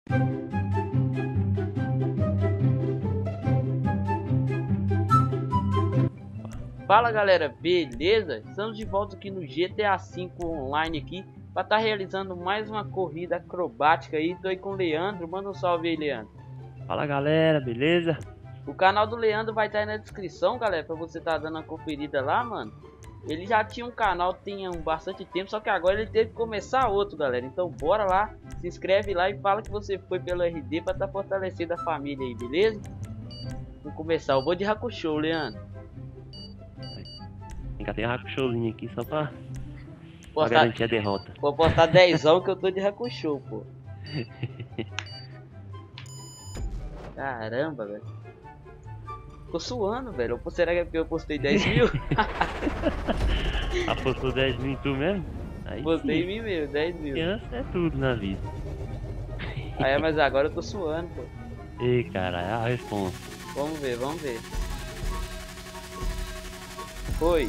Fala galera, beleza? Estamos de volta aqui no GTA V Online aqui para estar realizando mais uma corrida acrobática aí. Tô aí com o Leandro, manda um salve aí, Leandro. Fala galera, beleza? O canal do Leandro vai estar aí na descrição, galera, para você estar dando uma conferida lá, mano. Ele já tinha um canal, tinha bastante tempo, só que agora ele teve que começar outro, galera. Então bora lá, se inscreve lá e fala que você foi pelo RD para estar fortalecendo a família aí, beleza? Vamos começar, eu vou de Hakusho, Leandro. Engatei um Hakushouzinho aqui só pra Postar... garantir a derrota. Vou postar 10ão que eu tô de Hakusho, pô. Caramba, velho. Tô suando, velho. Será que é porque eu postei 10 mil? Apostou 10 mil em tu mesmo? Aí Postei em sim. mim mesmo, 10 mil. Criança é tudo na vida. Aí, mas agora eu tô suando, pô. Ei, caralho, a responsa. Vamos ver, vamos ver. Foi.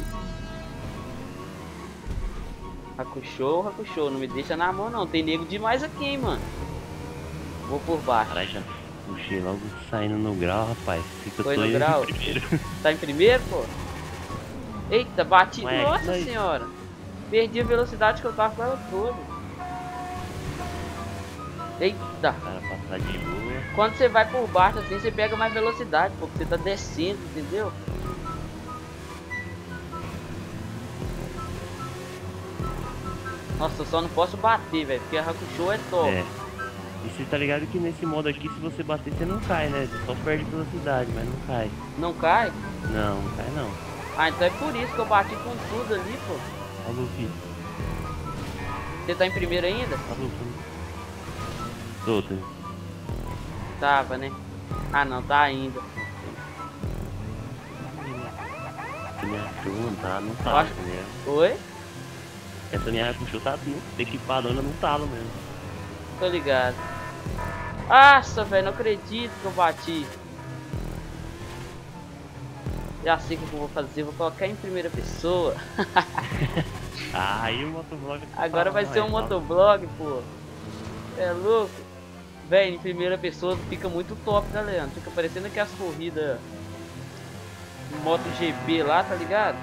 Hakusho, Hakusho. Não me deixa na mão, não. Tem nego demais aqui, hein, mano. Vou por baixo. Caralho, já puxei logo saindo no grau, rapaz. Fica Foi todo no grau? em primeiro. Tá em primeiro, pô? Eita, bati. Ué, Nossa daí? senhora. Perdi a velocidade que eu tava com ela toda. Eita. Cara, passar de boa. Quando você vai por baixo assim, você pega mais velocidade, porque você tá descendo, entendeu? Nossa, eu só não posso bater, velho, porque a Hakusho é top. É. E você tá ligado que nesse modo aqui, se você bater, você não cai, né? Você só perde velocidade, mas não cai. Não cai? Não, não cai não. Ah, então é por isso que eu bati com tudo ali, pô. Ó, Luffy. Você tá em primeiro ainda? Ó, Luffy. Tô. Tava, né? Ah, não, tá ainda. Minha Hakusho não tá Acho- mesmo. Oi? Essa minha Hakusho tá equipadona no talo mesmo. Tô ligado. Nossa, velho, não acredito que eu bati. Já sei o que eu vou fazer, vou colocar em primeira pessoa. Ah, aí o motovlog... Agora vai ser um motoblog, pô. É louco. Véi, em primeira pessoa fica muito top, tá, Leandro? Fica parecendo que as corridas MotoGP lá, tá ligado?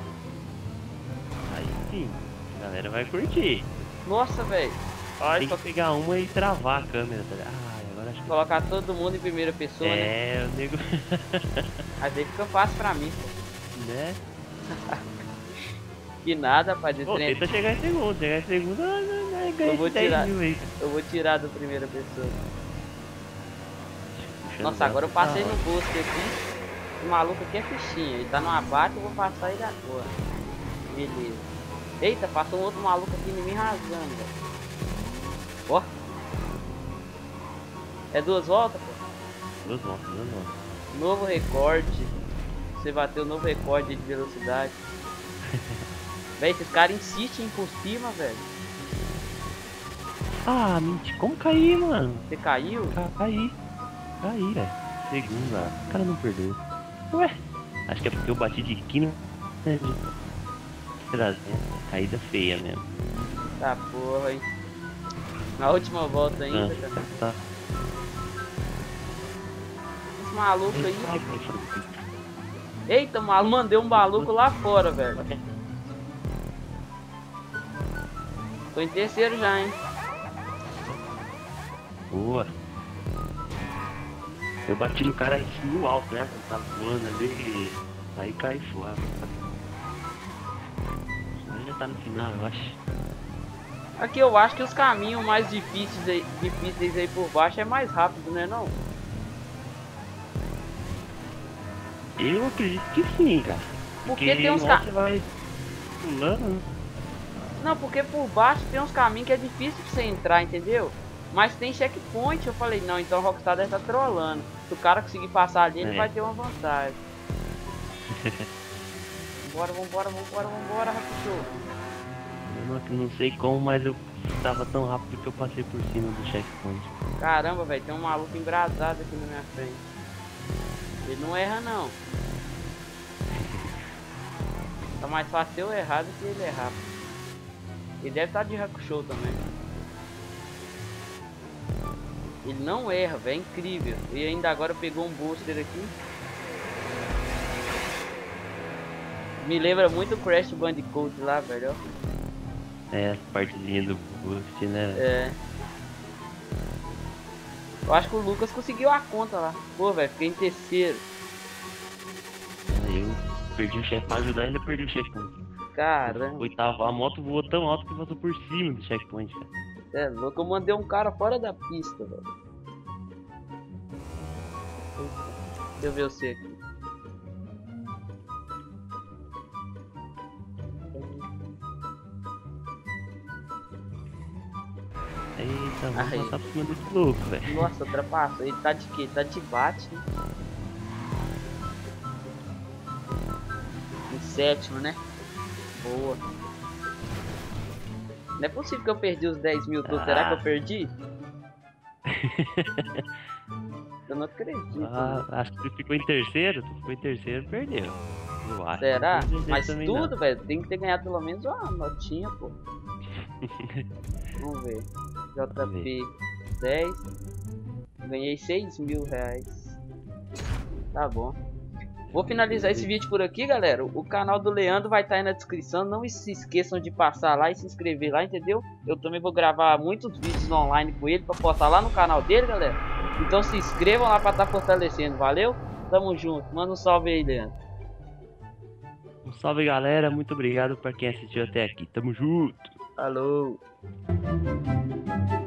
Aí sim, a galera vai curtir. Nossa, velho. Tem que pegar uma e travar a câmera, tá ligado? Ah, agora acho que... Colocar todo mundo em primeira pessoa, né? É, o nego... Aí fica fácil pra mim, pô. né? Que nada, rapaz, de Pô, trem. tenta chegar em segundo, Eu vou ganha tirar. 10 mil aí. Eu vou tirar da primeira pessoa. Puxando Nossa, agora eu braço, passei tá no ótimo. bosque aqui. O maluco aqui é fichinha. Ele tá no abate, eu vou passar ele agora. Beleza. Eita, passou um outro maluco aqui em mim rasgando, velho. Ó. É 2 voltas, pô. Duas voltas. Novo recorde. Você bateu o novo recorde de velocidade. Véi, esses caras insistem por cima, velho. Ah, mentira, como cair, mano? Você caiu? Caí, velho. Segunda, o cara não perdeu. Ué, acho que é porque eu bati de quina. Caída feia mesmo. Tá porra, hein. Na última volta ainda, Ah, cara. tá. Esse maluco aí. Eita, maluco, mandei um maluco lá fora, velho. Tô em terceiro já, hein. Boa. Eu bati no cara no alto, né? Eu tava voando ali. Aí cai fora. Mas já tá no final, eu acho. Aqui eu acho que os caminhos mais difíceis aí por baixo é mais rápido, né não? Eu acredito que sim, cara. Porque tem uns no caminhos. alto você vai pulando. Não, porque por baixo tem uns caminhos que é difícil de você entrar, entendeu? Mas tem checkpoint, eu falei, não, então o Rockstar deve estar trolando. Se o cara conseguir passar ali, ele vai ter uma vantagem. Vambora, Hakusho. Eu não sei como, mas eu tava tão rápido que eu passei por cima do checkpoint. Caramba, velho, tem um maluco embrasado aqui na minha frente. Ele não erra, não. Tá mais fácil eu errar do que ele errar. Ele deve estar de Hakusho também. Ele não erra, velho. É incrível. E ainda agora pegou um booster aqui. Me lembra muito o Crash Bandicoot lá, velho. É, essa partezinha do boost, né? É. Eu acho que o Lucas conseguiu a conta lá. Pô, velho, fiquei em terceiro. Eu perdi o chefe pra ajudar, ainda perdi o checkpoint. Caramba. Oitavo, a moto voou tão alto que passou por cima do checkpoint, cara. É louco, eu mandei um cara fora da pista, velho. Deixa eu ver você aqui. Eita, vamos Aí. passar por cima desse louco, velho. Nossa, ultrapassou. Ele tá de quê? Tá de bate, né? Em sétimo, né? Boa. Não é possível que eu perdi os 10 mil todos. Será que eu perdi? Eu não acredito. Ah, acho que tu ficou em terceiro. Tu ficou em terceiro, perdeu. Eu acho. Será? Não tenho certeza Mas também, tudo, velho, tem que ter ganhado pelo menos uma notinha, pô. Vamos ver. JP 10. Ganhei 6 mil reais. Tá bom. Vou finalizar esse vídeo por aqui, galera. O canal do Leandro vai estar aí na descrição. Não se esqueçam de passar lá e se inscrever lá, entendeu? Eu também vou gravar muitos vídeos online com ele para postar lá no canal dele, galera. Então se inscrevam lá para estar fortalecendo. Valeu? Tamo junto. Manda um salve aí, Leandro. Um salve, galera. Muito obrigado pra quem assistiu até aqui. Tamo junto. Falou.